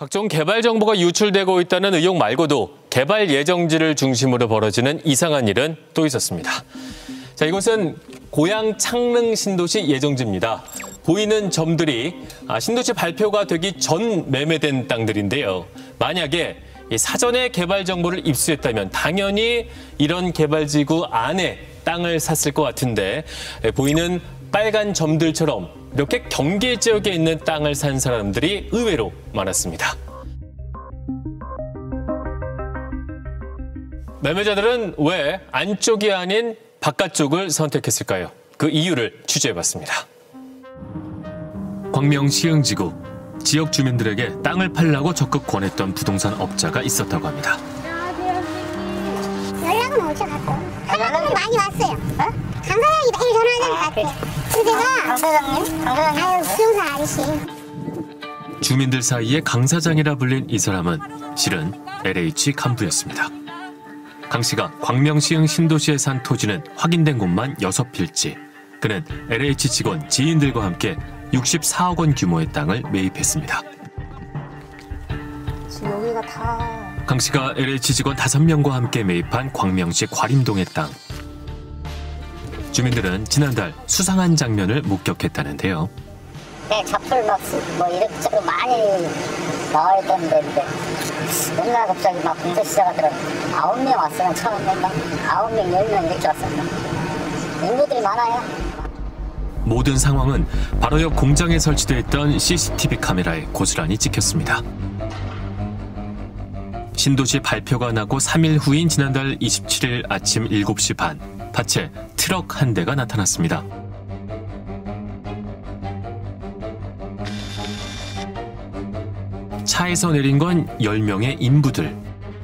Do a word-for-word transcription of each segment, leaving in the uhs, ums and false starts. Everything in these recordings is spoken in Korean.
각종 개발 정보가 유출되고 있다는 의혹 말고도 개발 예정지를 중심으로 벌어지는 이상한 일은 또 있었습니다. 자, 이곳은 고양 창릉 신도시 예정지입니다. 보이는 점들이 신도시 발표가 되기 전 매매된 땅들인데요. 만약에 사전에 개발 정보를 입수했다면 당연히 이런 개발지구 안에 땅을 샀을 것 같은데, 보이는 빨간 점들처럼 이렇게 경계 지역에 있는 땅을 산 사람들이 의외로 많았습니다. 매매자들은 왜 안쪽이 아닌 바깥쪽을 선택했을까요? 그 이유를 취재해봤습니다. 광명 시흥지구, 지역 주민들에게 땅을 팔라고 적극 권했던 부동산 업자가 있었다고 합니다. 연락은 어디서 갔어? 연락은 많이 왔어요. 어? 강 사장이 매일 전화하는 것 같아. 그래서 강 사장님? 강 사장님? 아유, 부동산 아저씨. 주민들 사이에 강 사장이라 불린 이 사람은 실은 엘에이치 간부였습니다. 강 씨가 광명 시흥 신도시에 산 토지는 확인된 곳만 여섯 필지. 그는 엘에이치 직원 지인들과 함께 육십사억 원 규모의 땅을 매입했습니다. 지금 여기가 다... 강 씨가 엘에이치 직원 다섯 명과 함께 매입한 광명시 과림동의 땅. 주민들은 지난달 수상한 장면을 목격했다는데요. 네, 잡풀 막, 뭐, 이렇게 많이 나와 있던 데인데, 맨날 갑자기 막 공사 시작하더라고. 아홉 명 왔으면 처음 맨날. 아홉 명, 열 명 이렇게 왔습니다. 인부들이 많아요. 모든 상황은 바로 옆 공장에 설치되어 있던 씨씨티비 카메라에 고스란히 찍혔습니다. 신도시 발표가 나고 삼 일 후인 지난달 이십칠일 아침 일곱 시 반, 밭에 트럭 한 대가 나타났습니다. 차에서 내린 건 열 명의 인부들.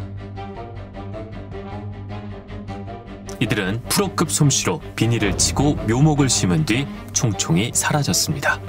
이들은 프로급 솜씨로 비닐을 치고 묘목을 심은 뒤 총총히 사라졌습니다.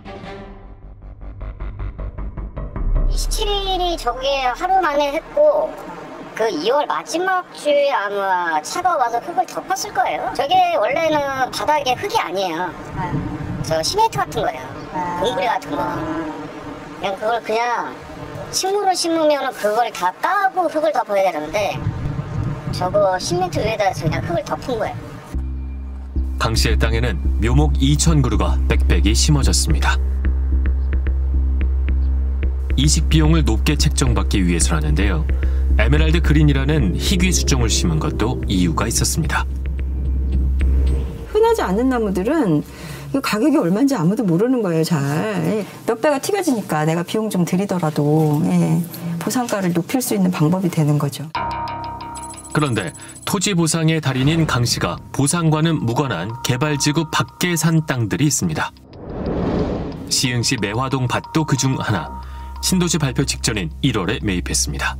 이십칠일이 저게 하루 만에 했고, 그 이월 마지막 주에 아마 차가 와서 흙을 덮었을 거예요. 저게 원래는 바닥에 흙이 아니에요. 저 시멘트 같은 거예요. 공구리 같은 거. 그냥 그걸 그냥 식물을 심으면 그걸 다 까고 흙을 덮어야 되는데, 저거 시멘트 위에다 그냥 흙을 덮은 거예요. 강 씨의 땅에는 묘목 이천 그루가 빽빽이 심어졌습니다. 이식 비용을 높게 책정받기 위해서라는데요. 에메랄드 그린이라는 희귀 수종을 심은 것도 이유가 있었습니다. 흔하지 않는 나무들은 가격이 얼마인지 아무도 모르는 거예요, 잘. 몇 배가 튀겨지니까 내가 비용 좀 들이더라도 예, 보상가를 높일 수 있는 방법이 되는 거죠. 그런데 토지 보상의 달인인 강 씨가 보상과는 무관한 개발지구 밖에 산 땅들이 있습니다. 시흥시 매화동 밭도 그중 하나. 신도시 발표 직전인 일월에 매입했습니다.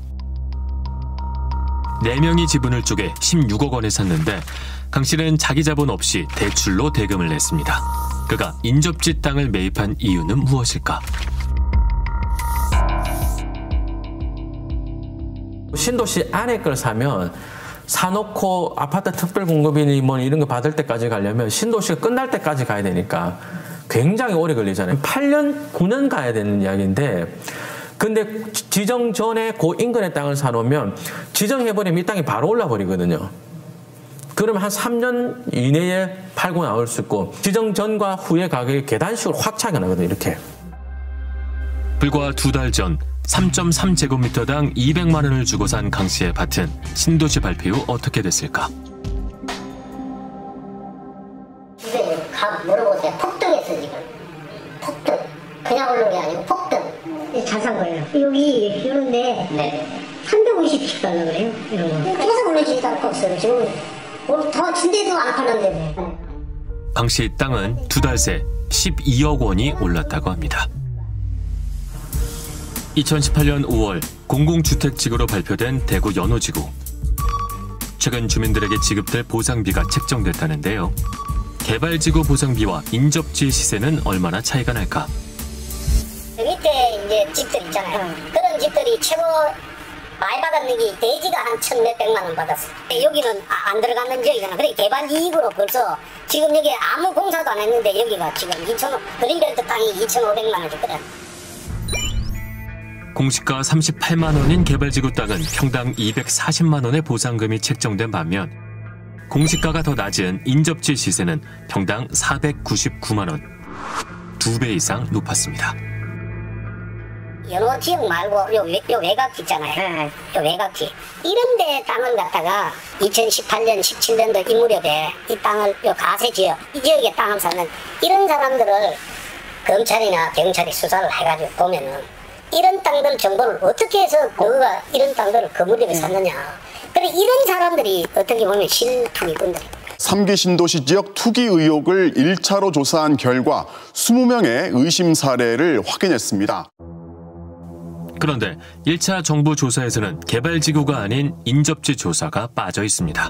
네 명이 지분을 쪼개 십육억 원에 샀는데 강 씨는 자기 자본 없이 대출로 대금을 냈습니다. 그가 인접지 땅을 매입한 이유는 무엇일까? 신도시 안에 걸 사면 사놓고 아파트 특별공급이니 뭐 이런 거 받을 때까지 가려면 신도시가 끝날 때까지 가야 되니까 굉장히 오래 걸리잖아요. 팔 년, 구 년 가야 되는 이야기인데, 근데 지정 전에 그 인근의 땅을 사놓으면 지정해버리면 이 땅이 바로 올라버리거든요. 그러면 한 삼 년 이내에 팔고 나올 수 있고, 지정 전과 후의 가격이 계단식으로 확 차이가 나거든요, 이렇게. 불과 두 달 전 삼 점 삼 제곱미터당 이백만 원을 주고 산 강 씨의 밭은 신도시 발표 후 어떻게 됐을까? 근데 가 물어보세요. 폭등했어, 지금. 폭등. 그냥 오른 게 아니고 폭등. 잘 산 거예요. 여기 이런데 네. 삼백오십씩 달라 그래요. 이런 거. 계속 올려주지도 않고 없어요. 지금 더 진데도 안 팔았는데. 강 씨 땅은 두 달 새 십이억 원이 올랐다고 합니다. 이천십팔 년 오월 공공주택지구로 발표된 대구 연호지구. 최근 주민들에게 지급될 보상비가 책정됐다는데요. 개발지구 보상비와 인접지 시세는 얼마나 차이가 날까? 밑에 이제 집들 있잖아요. 그런 집들이 최고 많이 받았는 게 대지가 한 천 몇백만 원 받았어. 여기는 안 들어가는 지역이잖아. 그래 개발 이익으로 벌써 지금 여기 아무 공사도 안 했는데 여기가 지금 이천 그린벨트 땅이 이천오백만 원씩 그래. 공시가 삼십팔만 원인 개발지구 땅은 평당 이백사십만 원의 보상금이 책정된 반면 공시가가 더 낮은 인접지 시세는 평당 사백구십구만 원, 두 배 이상 높았습니다. 연호 지역 말고 요, 외, 요 외곽 있잖아요. 요 외곽지. 이런 데 땅을 갖다가 이천십팔 년, 십칠 년도 이 무렵에 이 땅을 요 가세 지역, 이 지역에 땅을 사는 이런 사람들을 검찰이나 경찰이 수사를 해가지고 보면은 이런 땅들 정보를 어떻게 해서 너가 이런 땅들을 그 무렵에 샀느냐. 그래 이런 사람들이 어떻게 보면 실투기꾼들이에요. 삼 기 신도시 지역 투기 의혹을 일 차로 조사한 결과 이십 명의 의심 사례를 확인했습니다. 그런데 일 차 정부 조사에서는 개발지구가 아닌 인접지 조사가 빠져 있습니다.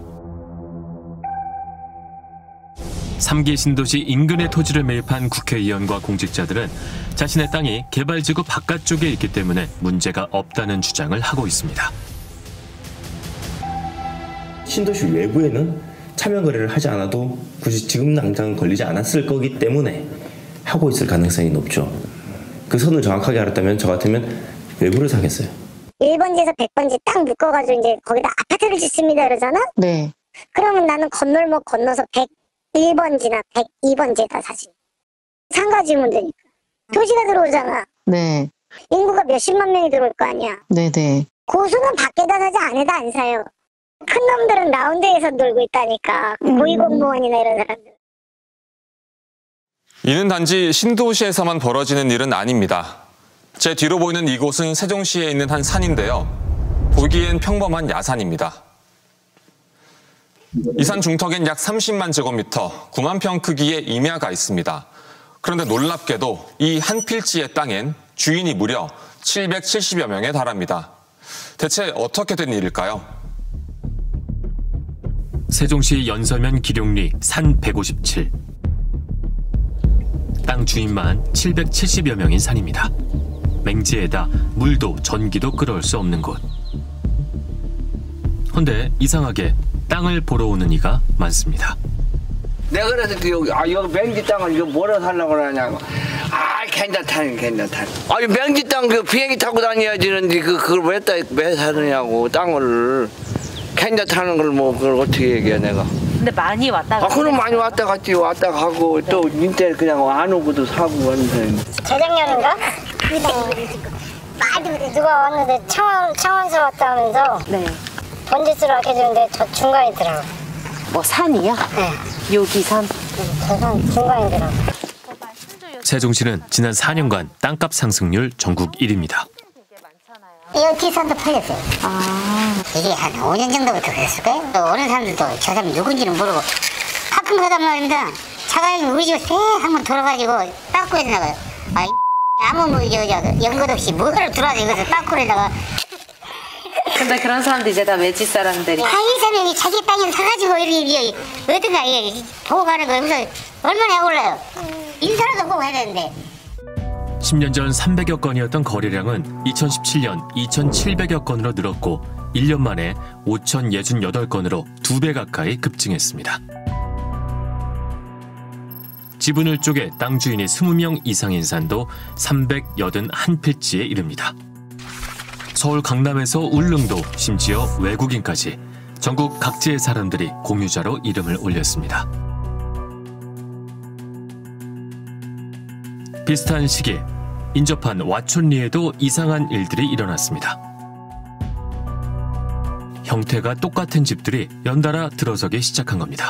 삼 기 신도시 인근의 토지를 매입한 국회의원과 공직자들은 자신의 땅이 개발지구 바깥쪽에 있기 때문에 문제가 없다는 주장을 하고 있습니다. 신도시 외부에는 차명 거래를 하지 않아도 굳이 지금 당장 걸리지 않았을 거기 때문에 하고 있을 가능성이 높죠. 그 선을 정확하게 알았다면 저 같으면 외부를 사겠어요. 일 번지에서 백 번지 딱 묶어가지고 이제 거기다 아파트를 짓습니다 그러잖아? 네. 그러면 나는 건널목 건너서 백일 번지나 백이 번지에다 사지. 상가 지으면 되니까. 도시가 들어오잖아. 네. 인구가 몇십만 명이 들어올 거 아니야. 네네. 고수는 밖에다 사지 안에다 안 사요. 큰 놈들은 라운드에서 놀고 있다니까. 고위공무원이나 이런 사람들. 이는 단지 신도시에서만 벌어지는 일은 아닙니다. 제 뒤로 보이는 이곳은 세종시에 있는 한 산인데요. 보기엔 평범한 야산입니다. 이 산 중턱엔 약 삼십만 제곱미터, 구만 평 크기의 임야가 있습니다. 그런데 놀랍게도 이 한 필지의 땅엔 주인이 무려 칠백칠십여 명에 달합니다. 대체 어떻게 된 일일까요? 세종시 연서면 기룡리 산 백오십칠. 땅 주인만 칠백칠십여 명인 산입니다. 맹지에다 물도 전기도 끌어올 수 없는 곳. 헌데 이상하게 땅을 보러 오는 이가 많습니다. 내가 그래서 여기, 아, 여기 맹지 땅을 이거 뭐라 살라고 그러냐고. 아, 괜찮다니, 괜찮다니. 아니, 맹지 땅 그 비행기 타고 다녀야 되는데 그, 그걸 왜, 따, 왜 사느냐고, 땅을. 괜찮다는 걸 뭐, 그걸 어떻게 얘기해, 내가. 근데 많이 왔다 갔다. 아, 그럼 많이 왔다 갔지, 왔다 가고, 또, 인때 그냥 안 오고도 사고 하는데. 재작년인가? 네. 누가 왔는데 창원, 창원서 왔다 하면서. 네. 번지수를 알려주는데 저 중간에 있더라고. 뭐 산이요? 네. 여기 산? 저 산 중간에 있더라고. 세종시는 지난 사 년간 땅값 상승률 전국 일 위입니다. 여기 산도 팔렸어요. 아. 이게 한 오 년 정도부터 그랬을 거예요. 또 오는 사람들도 저 사람 누군지는 모르고 가끔 가다 말입니다. 차가 우리 집에 한번 돌아가지고 땅굴에 나가요. 아, 아무 뭐 이제 연것 없이 뭐를 들어와서 이것을 땅굴에다가. 근데 그런 사람들 이제 다 외지 사람들이. 한 사람이 자기 땅에 사가지고 이렇게 어떤가 이게 보고 가는 거예요. 그래서 얼마나 올라요. 인사라도 꼭 해야 되는데. 십 년 전 삼백여 건이었던 거래량은 이천십칠 년 이천칠백여 건으로 늘었고 일 년 만에 오천육십팔 건으로 두 배 가까이 급증했습니다. 지분을 쪼개 땅 주인이 이십 명 이상인 산도 삼백팔십일 필지에 이릅니다. 서울 강남에서 울릉도, 심지어 외국인까지 전국 각지의 사람들이 공유자로 이름을 올렸습니다. 비슷한 시기에 인접한 와촌리에도 이상한 일들이 일어났습니다. 형태가 똑같은 집들이 연달아 들어서기 시작한 겁니다.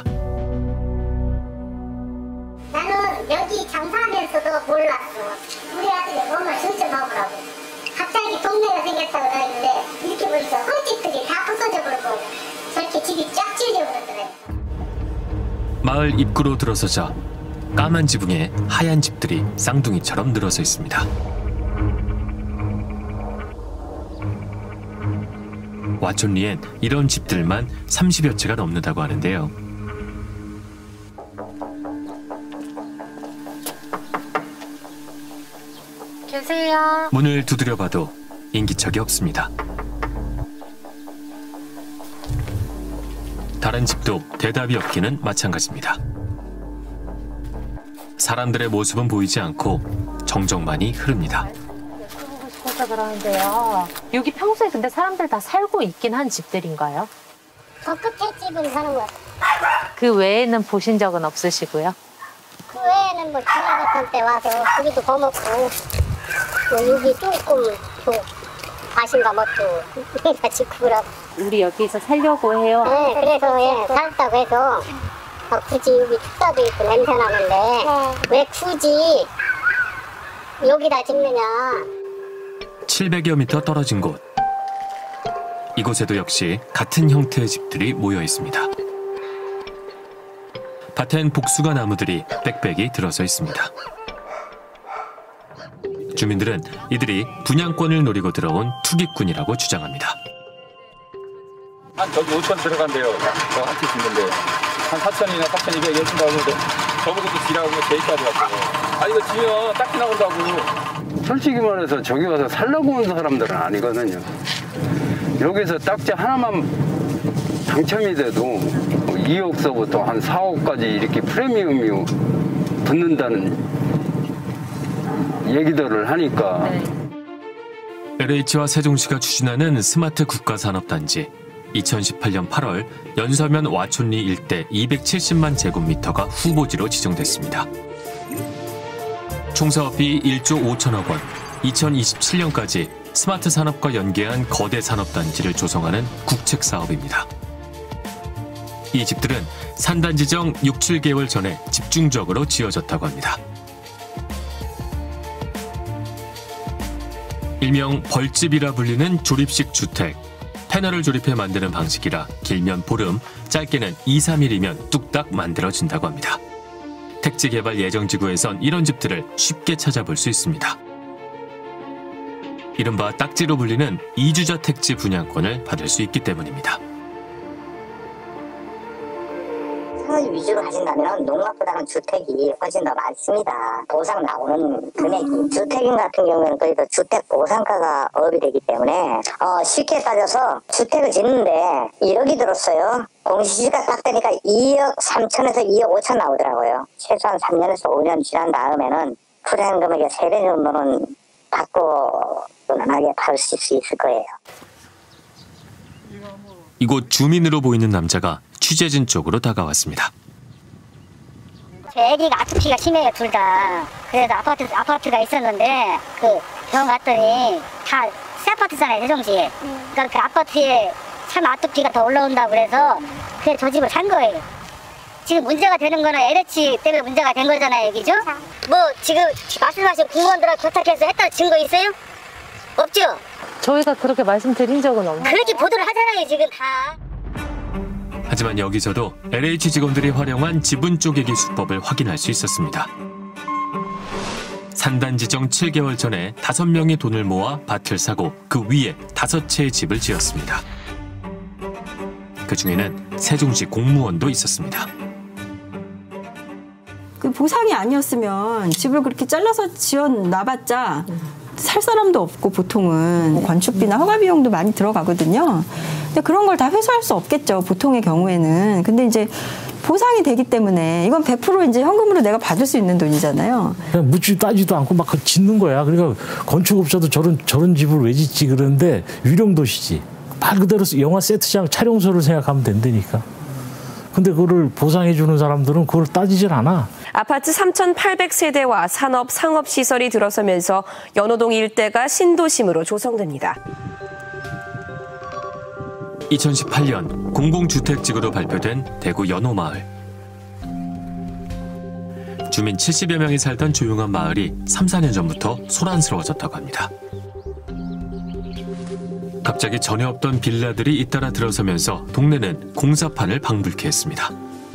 나는 여기 장사하면서도 몰랐어. 우리 아들이 뭔가 진짜 나오더라고. 갑자기 동네가 생겼다고 그러는데 이렇게 보니까 헐집들이 다 부서져 버리고 저렇게 집이 쫙 찢어져 버렸더래. 마을 입구로 들어서자 까만 지붕에 하얀 집들이 쌍둥이처럼 늘어서 있습니다. 와촌리엔 이런 집들만 삼십여 채가 넘는다고 하는데요. 계세요. 문을 두드려봐도 인기척이 없습니다. 다른 집도 대답이 없기는 마찬가지입니다. 사람들의 모습은 보이지 않고 정적만이 흐릅니다. 오셨다 그러는데요. 여기 평소에 근데 사람들 다 살고 있긴 한 집들인가요? 저 끝에 집은 사는 것 같아요. 그 외에는 보신 적은 없으시고요? 그 외에는 뭐 주말 같은 때 와서 고기도 거먹고 뭐 여기 조금 또 아신가 뭐또 같이 그러고. 우리 여기서 살려고 해요? 네, 그래서 예, 살다고 해서 아, 굳이 여기 툭다도 있고 냄새 나는데 네. 왜 굳이 여기다 짓느냐. 칠백여 미터 떨어진 곳. 이곳에도 역시 같은 형태의 집들이 모여 있습니다. 밭엔 복숭아 나무들이 빽빽이 들어서 있습니다. 주민들은 이들이 분양권을 노리고 들어온 투기꾼이라고 주장합니다. 한 저기 오천 들어간대요. 저 한 채 짓는데 한 사천이나 사천이백 열심다고 저보고도 지라고 제일까지 왔어요. 아 이거 지면 딱히 나온다고. 솔직히 말해서 저기 와서 살려고 온 사람들은 아니거든요. 여기서 딱지 하나만 당첨이 돼도 이억서부터 한 사억까지 이렇게 프리미엄이 붙는다는 얘기들을 하니까. 엘에이치와 세종시가 추진하는 스마트 국가산업단지. 이천십팔 년 팔월 연서면 와촌리 일대 이백칠십만 제곱미터가 후보지로 지정됐습니다. 총사업비 일조 오천억 원, 이천이십칠 년까지 스마트 산업과 연계한 거대 산업단지를 조성하는 국책사업입니다. 이 집들은 산단 지정 육, 칠 개월 전에 집중적으로 지어졌다고 합니다. 일명 벌집이라 불리는 조립식 주택. 패널을 조립해 만드는 방식이라 길면 보름, 짧게는 이, 삼 일이면 뚝딱 만들어진다고 합니다. 택지 개발 예정지구에선 이런 집들을 쉽게 찾아볼 수 있습니다. 이른바 딱지로 불리는 이주자 택지 분양권을 받을 수 있기 때문입니다. 산업 위주로 하신다면 농락보다는 주택이 훨씬 더 많습니다. 보상 나오는 금액이. 주택인 같은 경우에는 그래도 주택 보상가가 업이 되기 때문에 어, 쉽게 따져서 주택을 짓는데 일억이 들었어요. 공시지가 딱 되니까 이억 삼천에서 이억 오천 나오더라고요. 최소한 삼 년에서 오 년 지난 다음에는 투자한 금액의 세 배 정도는 받고 무난하게 팔 수 있을 거예요. 이곳 주민으로 보이는 남자가 취재진 쪽으로 다가왔습니다. 제 애기가 아토피가 심해요, 둘 다. 그래서 아파트, 아파트가 있었는데 그 병원 갔더니 다 새 아파트잖아요, 세종시. 음. 그러니까 그 아파트에 참 아토피가 더 올라온다고 그래서 그래서 저 집을 산 거예요. 지금 문제가 되는 거는 엘에이치 때문에 문제가 된 거잖아요, 여기죠? 뭐 지금 말씀하신 공무원들하고 교착해서 했다는 증거 있어요? 없죠? 저희가 그렇게 말씀드린 적은 없는데. 그렇게 보도를 하잖아요, 지금 다. 하지만 여기서도 엘에이치 직원들이 활용한 지분 쪼개기 수법을 확인할 수 있었습니다. 산단 지정 칠 개월 전에 다섯 명이 돈을 모아 밭을 사고 그 위에 다섯 채의 집을 지었습니다. 그 중에는 세종시 공무원도 있었습니다. 그 보상이 아니었으면 집을 그렇게 잘라서 지어 놔봤자 살 사람도 없고 보통은 건축비나 허가 비용도 많이 들어가거든요. 근데 그런 걸 다 회수할 수 없겠죠, 보통의 경우에는. 근데 이제 보상이 되기 때문에 이건 백 퍼센트 이제 현금으로 내가 받을 수 있는 돈이잖아요. 그냥 묻지 따지도 않고 막 짓는 거야. 그러니까 건축업자도 저런 저런 집을 왜 짓지 그러는데 유령 도시지. 말 그대로 영화 세트장 촬영소를 생각하면 된다니까. 근데 그거를 보상해 주는 사람들은 그걸 따지질 않아. 아파트 삼천팔백 세대와 산업, 상업시설이 들어서면서 연호동 일대가 신도심으로 조성됩니다. 이천십팔 년 공공주택지구로 발표된 대구 연호마을. 주민 칠십여 명이 살던 조용한 마을이 삼, 사 년 전부터 소란스러워졌다고 합니다. 갑자기 전혀 없던 빌라들이 잇따라 들어서면서 동네는 공사판을 방불케 했습니다.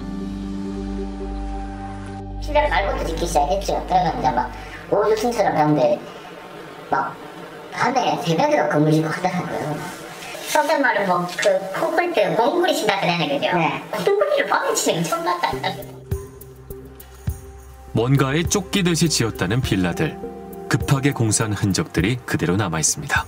필요할 말부터 짓기 시작했죠. 그러면 이제 막 오죽순처럼 하는데 막 밤에 새벽에도 건물 짓고 하더라고요. 속된 말은 뭐그 코골 때 몽골이 친다 그러네, 그죠? 네. 콩고리를 밤에 치는 게 처음 봤다. 뭔가에 쫓기듯이 지었다는 빌라들. 급하게 공사한 흔적들이 그대로 남아 있습니다.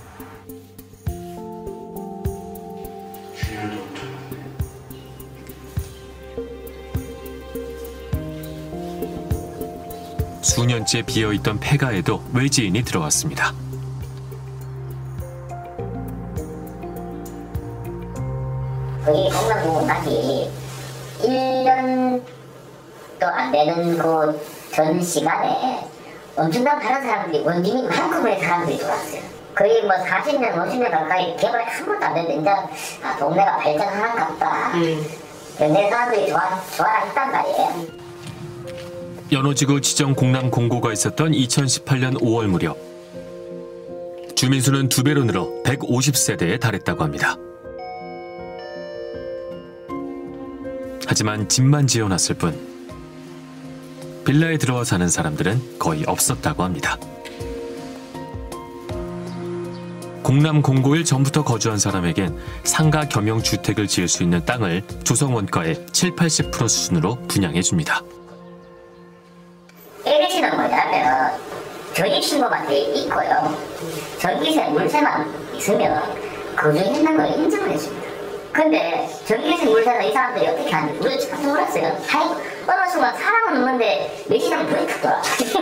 수년째 비어있던 폐가에도 외지인이 들어왔습니다. 거기 강남공원 딱히 일 년도 안 되는 그 전 시간에 엄청난 다른 사람들이 원주민 한꺼번에 사람들이 들어왔어요. 거의 뭐 사십 년, 오십 년 가까이 개발 한 번도 안 됐는데 이제 아, 동네가 발전하는 것 같다. 음. 내 사람들이 좋아, 좋아라 했단 말이에요. 연호지구 지정 공람 공고가 있었던 이천십팔 년 오월 무렵 주민수는 두 배로 늘어 백오십 세대에 달했다고 합니다. 하지만 집만 지어놨을 뿐 빌라에 들어와 사는 사람들은 거의 없었다고 합니다. 공람 공고일 전부터 거주한 사람에겐 상가 겸용 주택을 지을 수 있는 땅을 조성원가의 칠십, 팔십 퍼센트 수준으로 분양해줍니다. 엘에이치는 뭐냐면 조립신고만 돼 있고요. 전기세, 물세만 있으면 거주했는 걸 인정을 해줍니다. 근데 전기세, 물세는 이 사람들이 어떻게 하는지 우리 깜짝 놀랐어요. 아이고, 어느 순간 사람은 없는데 며칠이면 불이 탔더라.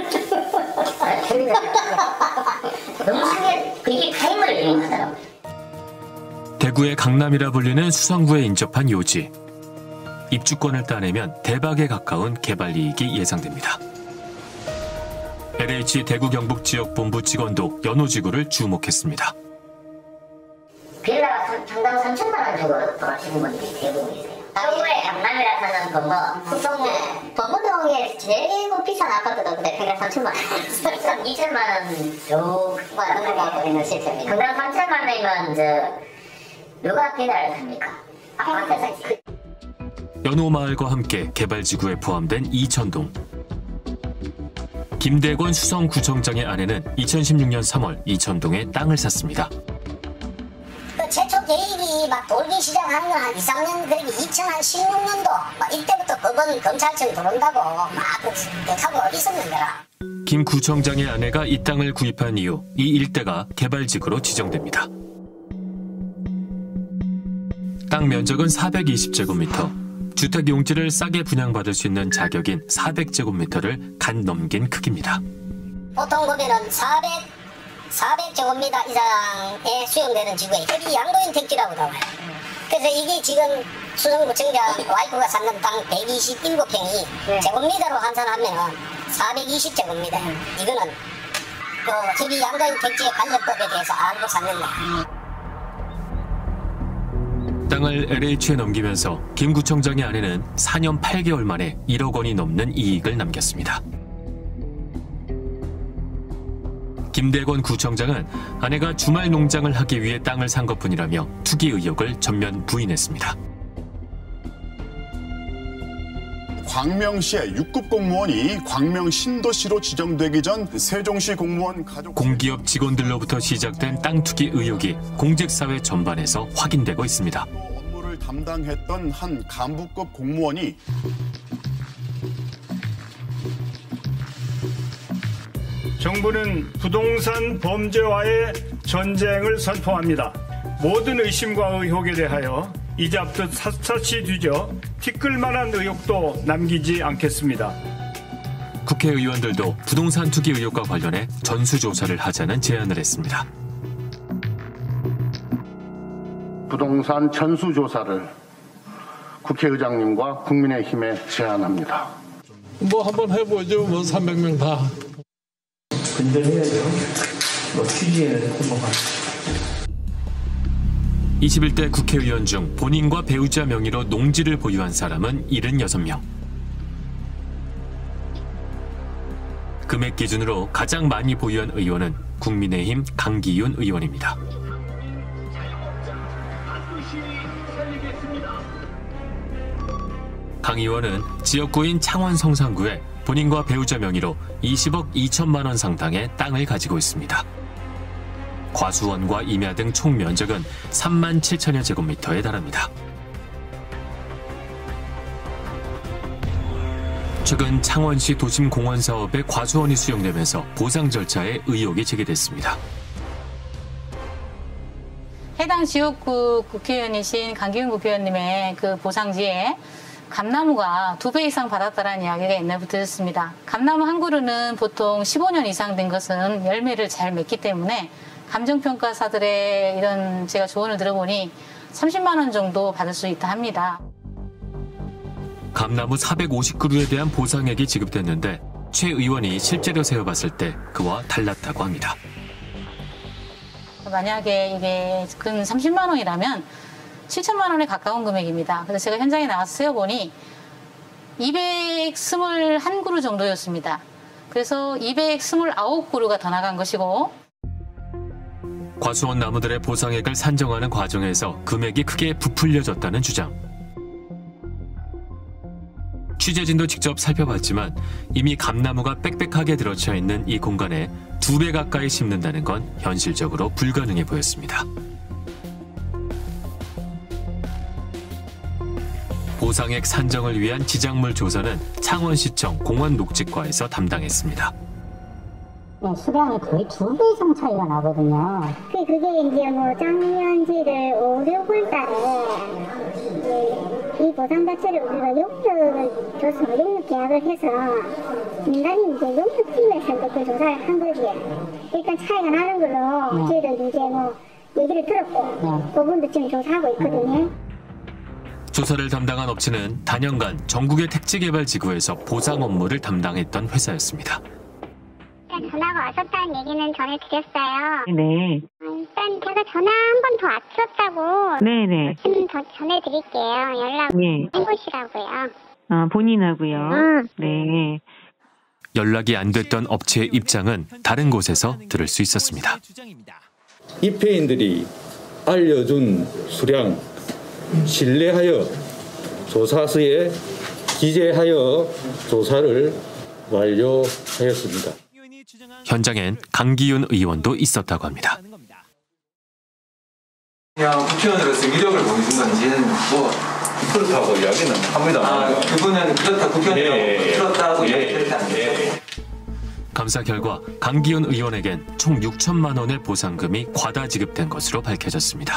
너무 상해. 그게 타임을 유행하더라고요. 대구의 강남이라 불리는 수성구에 인접한 요지. 입주권을 따내면 대박에 가까운 개발 이익이 예상됩니다. 엘에이치 대구 경북지역본부 직원도 연호지구를 주목했습니다. 빌라가 상당 삼천만 원 주고 돌아가시는 분들이 대부분 계세요. 서구의 강남이라서는 범어, 수성구, 범어동에 제일 비싼 아파트도 근데 평당 삼천만 원. 이천만 원 조금만 넘어가고 있는 시스템입니다. 평당 삼천만 원이면 저 누가 빌라를 삽니까? 아파트에서. 연호마을과 함께 개발지구에 포함된 이천동. 김대권 수성구청장의 아내는 이천십육 년 삼월 이천동에 땅을 샀습니다. 그 최초 계획이 막 돌기 시작한 건 한 이, 삼 년, 그러니 이천십육 년도 막 이때부터 법원 검찰청 들어온다고 막 하고 있었는 거라. 김 구청장의 아내가 이 땅을 구입한 이후 이 일대가 개발지구로 지정됩니다. 땅 면적은 사백이십 제곱미터, 주택 용지를 싸게 분양받을 수 있는 자격인 사백 제곱미터를 간 넘긴 크기입니다. 보통 보면은 사백, 사백 제곱미터 이상에 수용되는 지구에 여기 양도인 택지라고 나와요. 그래서 이게 지금 수성구청장 와이프가 샀는 땅 백이십칠 평이 네. 제곱미터로 환산하면 사백이십 제곱미터. 이거는 그 저기 양도인 택지의 관련법에 대해서 알고 샀는 거예요. 땅을 엘에이치에 넘기면서 김 구청장의 아내는 사 년 팔 개월 만에 일억 원이 넘는 이익을 남겼습니다. 김대권 구청장은 아내가 주말 농장을 하기 위해 땅을 산 것뿐이라며 투기 의혹을 전면 부인했습니다. 광명시의 육 급 공무원이 광명 신도시로 지정되기 전 세종시 공무원 가족... 공기업 직원들로부터 시작된 땅 투기 의혹이 공직사회 전반에서 확인되고 있습니다. 업무를 담당했던 한 간부급 공무원이 정부는 부동산 범죄와의 전쟁을 선포합니다. 모든 의심과 의혹에 대하여 이잡듯 샅샅이 뒤져 티끌만한 의혹도 남기지 않겠습니다. 국회의원들도 부동산 투기 의혹과 관련해 전수조사를 하자는 제안을 했습니다. 부동산 전수조사를 국회의장님과 국민의힘에 제안합니다. 뭐 한번 해보죠. 뭐 삼백 명 다. 근절해야죠. 뭐 취지에는 한번 이십일 대 국회의원 중 본인과 배우자 명의로 농지를 보유한 사람은 칠십육 명. 금액 기준으로 가장 많이 보유한 의원은 국민의힘 강기윤 의원입니다. 강 의원은 지역구인 창원 성산구에 본인과 배우자 명의로 이십억 이천만 원 상당의 땅을 가지고 있습니다. 과수원과 임야 등 총 면적은 삼만 칠천여 제곱미터에 달합니다. 최근 창원시 도심공원 사업에 과수원이 수용되면서 보상 절차에 의혹이 제기됐습니다. 해당 지역구 국회의원이신 강기훈 국회의원님의 그 보상지에 감나무가 두 배 이상 받았다는 이야기가 옛날부터 있었습니다. 감나무 한 그루는 보통 십오 년 이상 된 것은 열매를 잘 맺기 때문에 감정평가사들의 이런 제가 조언을 들어보니 삼십만 원 정도 받을 수 있다 합니다. 감나무 사백오십 그루에 대한 보상액이 지급됐는데 최 의원이 실제로 세어봤을 때 그와 달랐다고 합니다. 만약에 이게 근 삼십만 원이라면 칠천만 원에 가까운 금액입니다. 그래서 제가 현장에 나가서 세어보니 이백이십일 그루 정도였습니다. 그래서 이백이십구 그루가 더 나간 것이고, 과수원 나무들의 보상액을 산정하는 과정에서 금액이 크게 부풀려졌다는 주장. 취재진도 직접 살펴봤지만 이미 감나무가 빽빽하게 들어차 있는 이 공간에 두 배 가까이 심는다는 건 현실적으로 불가능해 보였습니다. 보상액 산정을 위한 지작물 조사는 창원시청 공원녹지과에서 담당했습니다. 네, 수량이 거의 두 배 이상 차이가 나거든요. 그, 그게 이제 뭐 작년 칠월, 오, 육월 달에 이 보상 자체를 우리가 용역 줬으면 용역 계약을 해서 민간이 이제 용역팀에서 그 조사를 한 거지. 일단 차이가 나는 걸로 네. 저희들 이제 뭐 얘기를 들었고 네. 그분도 지금 조사하고 있거든요. 조사를 담당한 업체는 단연간 전국의 택지개발지구에서 보상 업무를 담당했던 회사였습니다. 전화가 왔었다는 얘기는 전해드렸어요. 네. 일단 제가 전화 한 번 더 왔었다고. 네네. 좀 더 전해드릴게요. 연락 네. 해보시라고요. 아, 본인하고요. 응. 네. 연락이 안 됐던 업체의 입장은 다른 곳에서 들을 수 있었습니다. 입회인들이 알려준 수량 신뢰하여 조사서에 기재하여 조사를 완료하였습니다. 현장엔 강기윤 의원도 있었다고 합니다. 그냥 국회의원으로서 위력을 보여준 건지는 뭐 그렇다고 이야기는 합니다. 아, 그분은 그렇다 국회의원이라고 예, 그렇다고 예, 이야기했지 않습니까? 예. 감사 결과 강기윤 의원에겐 총 육천만 원의 보상금이 과다 지급된 것으로 밝혀졌습니다.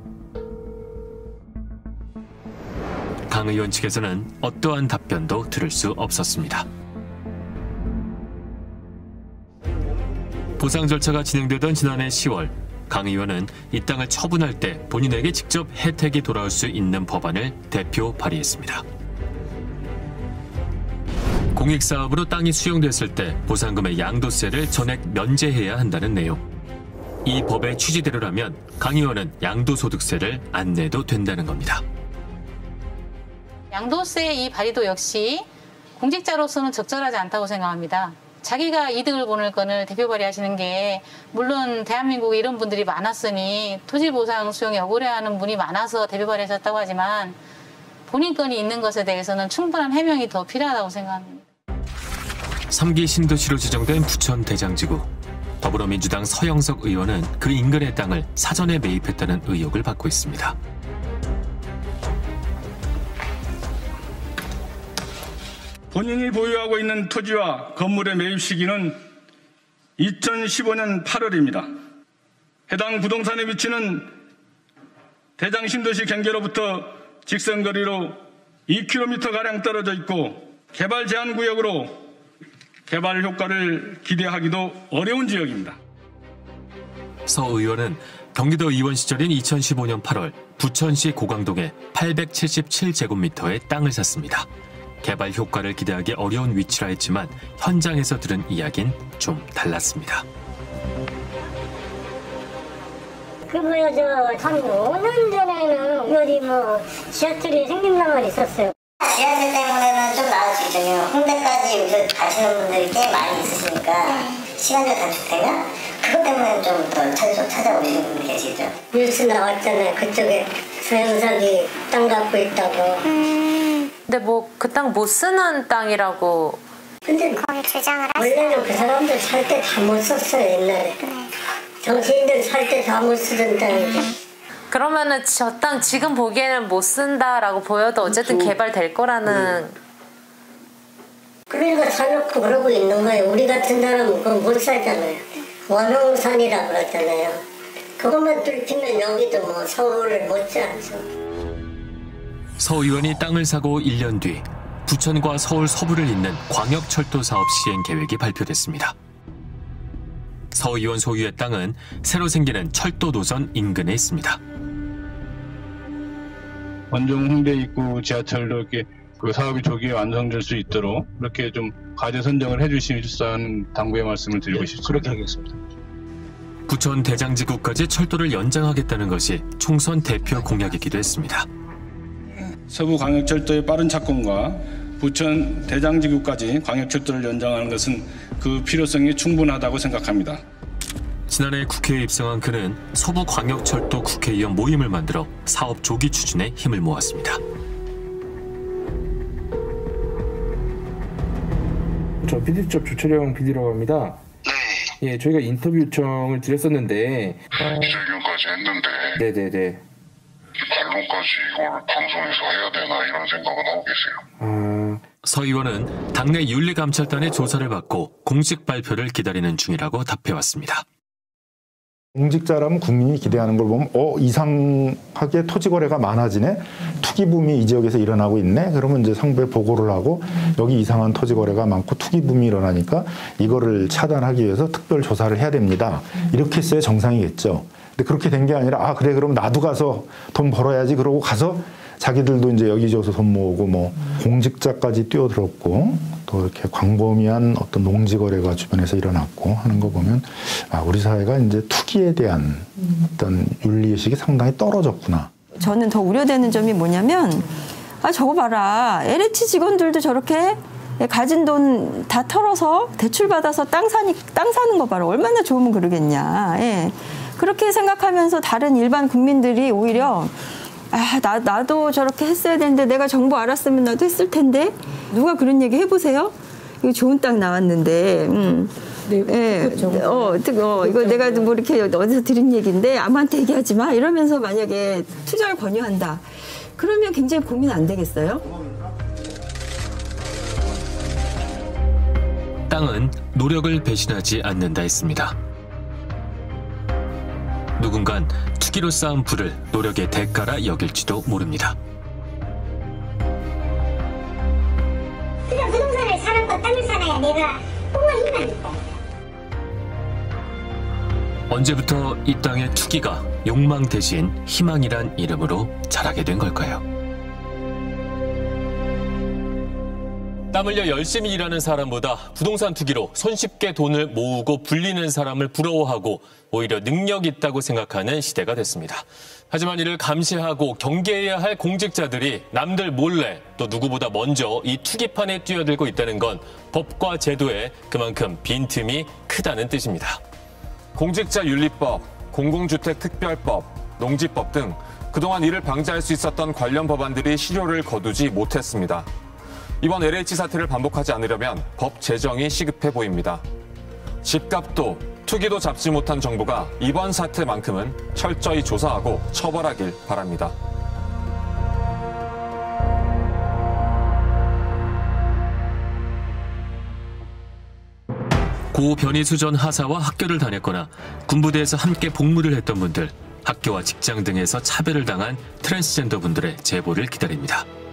강 의원 측에서는 어떠한 답변도 들을 수 없었습니다. 보상 절차가 진행되던 지난해 시월, 강 의원은 이 땅을 처분할 때 본인에게 직접 혜택이 돌아올 수 있는 법안을 대표 발의했습니다. 공익사업으로 땅이 수용됐을 때 보상금의 양도세를 전액 면제해야 한다는 내용. 이 법의 취지대로라면 강 의원은 양도소득세를 안 내도 된다는 겁니다. 양도세 이 발의도 역시 공직자로서는 적절하지 않다고 생각합니다. 자기가 이득을 보는 건을 대표 발의하시는 게, 물론 대한민국에 이런 분들이 많았으니 토지보상 수용에 억울해하는 분이 많아서 대표 발의하셨다고 하지만 본인 건이 있는 것에 대해서는 충분한 해명이 더 필요하다고 생각합니다. 삼 기 신도시로 지정된 부천 대장지구. 더불어민주당 서영석 의원은 그 인근의 땅을 사전에 매입했다는 의혹을 받고 있습니다. 본인이 보유하고 있는 토지와 건물의 매입 시기는 이천십오 년 팔월입니다. 해당 부동산의 위치는 대장 신도시 경계로부터 직선거리로 이 킬로미터가량 떨어져 있고 개발 제한 구역으로 개발 효과를 기대하기도 어려운 지역입니다. 서 의원은 경기도 의원 시절인 이천십오 년 팔월 부천시 고강동에 팔백칠십칠 제곱미터의 땅을 샀습니다. 개발 효과를 기대하기 어려운 위치라 했지만 현장에서 들은 이야기는 좀 달랐습니다. 그 뭐야 저한 오 년 전에는 여기 뭐 지하철이 생긴단 말이 있었어요. 지하철 때문에는 좀 나을 수 있거든요. 홍대까지 가시는 분들이 꽤 많이 있으시니까 시간적 단축되면 그것 때문에 좀 더 찾아, 찾아오시는 분들 계시죠. 뉴스 나왔잖아요. 그쪽에 서영석이 땅 갖고 있다고. 음. 근데 뭐 그 땅 못 쓰는 땅이라고. 근데 거기 주장을 원래는 그 사람들 살 때 다 못 썼어요. 옛날에. 네. 정치인들 살 때 다 못 쓰던 땅이죠. 그러면은 저 땅 지금 보기에는 못 쓴다라고 보여도 어쨌든 그렇죠. 개발될 거라는. 음. 그러니까 사놓고 그러고 있는 거예요. 우리 같은 사람은 그건 못 살잖아요. 원흥산이라 그러잖아요. 그것만 뚫리면 여기도 뭐 서울을 못지 않죠. 서 의원이 땅을 사고 일 년 뒤 부천과 서울 서부를 잇는 광역철도 사업 시행 계획이 발표됐습니다. 서 의원 소유의 땅은 새로 생기는 철도 노선 인근에 있습니다. 원종 홍대 입구 지하철도 이렇게 그 사업이 조기에 완성될 수 있도록 이렇게 좀 과제 선정을 해주시는 당부의 말씀을 드리고 싶습니다. 그렇게 하겠습니다. 부천 대장지구까지 철도를 연장하겠다는 것이 총선 대표 공약이기도 했습니다. 서부광역철도의 빠른 착공과 부천 대장지구까지 광역철도를 연장하는 것은 그 필요성이 충분하다고 생각합니다. 지난해 국회에 입성한 그는 서부광역철도 국회의원 모임을 만들어 사업 조기 추진에 힘을 모았습니다. 저 피디수첩 조철영 피디라고 합니다. 네. 예, 저희가 인터뷰 요청을 드렸었는데 기자회견까지 했는데 네네네. 반론까지 이걸 방송에서 해야 되나 이런 생각은 하고 계세요. 아... 서 의원은 당내 윤리감찰단의 조사를 받고 공식 발표를 기다리는 중이라고 답해왔습니다. 공직자라면 국민이 기대하는 걸 보면 어 이상하게 토지 거래가 많아지네, 투기붐이 이 지역에서 일어나고 있네. 그러면 이제 상부에 보고를 하고 여기 이상한 토지 거래가 많고 투기붐이 일어나니까 이거를 차단하기 위해서 특별 조사를 해야 됩니다. 이렇게 했어야 정상이겠죠. 근데 그렇게 된 게 아니라 아 그래 그럼 나도 가서 돈 벌어야지 그러고 가서 자기들도 이제 여기저기서 돈 모으고 뭐 공직자까지 뛰어들었고 또 이렇게 광범위한 어떤 농지 거래가 주변에서 일어났고 하는 거 보면 아 우리 사회가 이제 투기에 대한 어떤 윤리의식이 상당히 떨어졌구나. 저는 더 우려되는 점이 뭐냐면 아 저거 봐라, 엘에이치 직원들도 저렇게 가진 돈 다 털어서 대출 받아서 땅 사니 땅 사는 거 봐라, 얼마나 좋으면 그러겠냐. 예. 그렇게 생각하면서 다른 일반 국민들이 오히려 아, 나, 나도 저렇게 했어야 되는데 내가 정보 알았으면 나도 했을 텐데. 누가 그런 얘기 해보세요? 이거 좋은 땅 나왔는데. 음. 네, 예. 어, 어, 이거 내가 뭐 이렇게 어디서 들은 얘기인데 아무한테 얘기하지 마. 이러면서 만약에 투자를 권유한다. 그러면 굉장히 고민 안 되겠어요? 땅은 노력을 배신하지 않는다 했습니다. 누군간 투기로 쌓은 부를 노력의 대가라 여길지도 모릅니다. 그냥 부동산을 사놓고 땅을 사놔야 내가 꿈을 희망했다. 언제부터 이 땅의 투기가 욕망 대신 희망이란 이름으로 자라게 된 걸까요? 땀 흘려 열심히 일하는 사람보다 부동산 투기로 손쉽게 돈을 모으고 불리는 사람을 부러워하고 오히려 능력 있다고 생각하는 시대가 됐습니다. 하지만 이를 감시하고 경계해야 할 공직자들이 남들 몰래 또 누구보다 먼저 이 투기판에 뛰어들고 있다는 건 법과 제도에 그만큼 빈틈이 크다는 뜻입니다. 공직자윤리법, 공공주택특별법, 농지법 등 그동안 이를 방지할 수 있었던 관련 법안들이 실효를 거두지 못했습니다. 이번 엘에이치 사태를 반복하지 않으려면 법 제정이 시급해 보입니다. 집값도 투기도 잡지 못한 정부가 이번 사태만큼은 철저히 조사하고 처벌하길 바랍니다. 고 변희수 전 하사와 학교를 다녔거나 군부대에서 함께 복무를 했던 분들, 학교와 직장 등에서 차별을 당한 트랜스젠더 분들의 제보를 기다립니다.